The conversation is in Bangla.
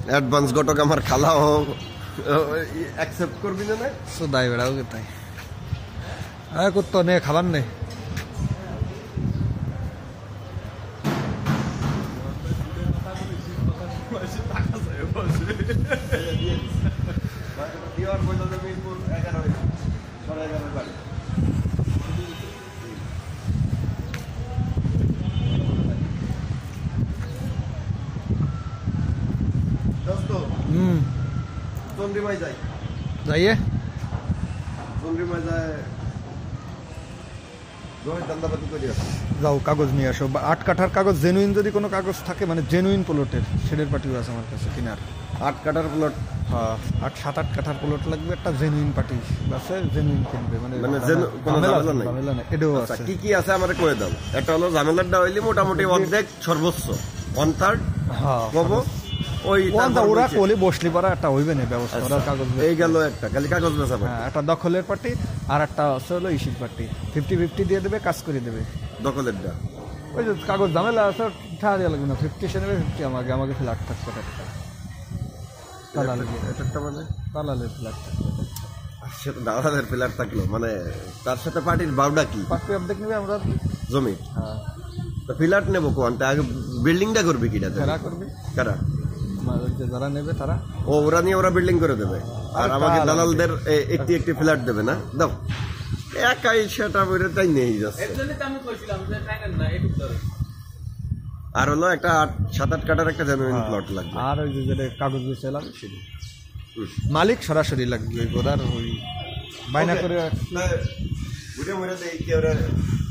অ্যাডভান্স ঘটক আমার খালাও অ্যাকসেপ্ট করবি না? সুদাই বেড়াও তাই করতো নে খাবার নেই। চন্দ্রিমায় যাই, যাইয়ে চন্দ্রিমায় যায় দান্দাবাদি করে আসে। যাও কাগজ নিয়ে আসো, 8 কাঠার কাগজ, জেনুইন যদি কোনো কাগজ থাকে, মানে জেনুইন প্লটের, শেডের পার্টিও আছে আমার কাছে কিনার। 8 কাঠার প্লট, 7-8 কাঠার প্লট লাগবে, একটা জেনুইন পার্টি আছে, জেনুইন কিনবে, মানে কোনো ঝামেলা নাই। এটাও আচ্ছা, আছে। কি কি আছে আমারে কয়ে দাও। একটা হলো ঝামেলাটা হইলে মোটামুটি অর্ধেক সর্বোচ্চ 1/3 কব ওই ওরা কোলে বসলি পারা একটা হইবে না ব্যবস্থা। ওরা কাগজ এই গেল একটা, খালি কাগজ বেচা পার্টি, একটা দখলের পার্টি, আর একটা আছে হলো ইসির পার্টি। 50-50 দিয়ে দেবে, কাজ করে দেবে। দখলেরটা ওই যে কাগজ ঝামেলা আছে, ঠাড়া দেওয়া লাগবে না। 50 সে নেবে, 50 আমাকে ফ্ল্যাট থাকবে টাকা। দালালের ফ্ল্যাট থাকবে, সেটা দালালের ফ্ল্যাট থাকলো, মানে তার সাথে পার্টির বাউডা কি? পার্টি অর্ধেক নেবে, আমরা জমি। হ্যাঁ, তো ফ্ল্যাট নেবো কোনটা? আগে বিল্ডিংটা করবে কিনা? যারা করবে, কারা? যারা নেবে তারা, ওরা নিয়ে ওরা বিল্ডিং করে দেবে, আর আমাকে দালালদের একটি ফ্ল্যাট দেবে না? দাও একাই সেটা বলে তাই নেই যাচ্ছে। আর হলো একটা 7-8 কাঠার একটা জেনুইন প্লট লাগবে, আর ওই যে কাগজ বেচে লাগবে সেটা মালিক সরাসরি লাগবে। ওই বায়না করে